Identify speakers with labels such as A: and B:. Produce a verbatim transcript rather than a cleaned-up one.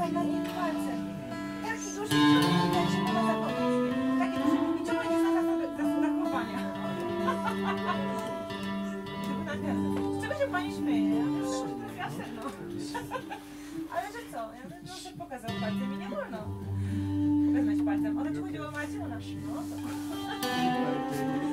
A: pokazał na nich palcem. Taki duży, że widać, że nie ma zakończenia. Taki duży, niczego nie zna zachowania. Z czego się pani śmieje? Ja myślę, że trafiła sedno. Ale że co? Ja mówię, no, że pokazał palcem i nie wolno pokazać palcem. O to ci chodziło, Maciu? No to.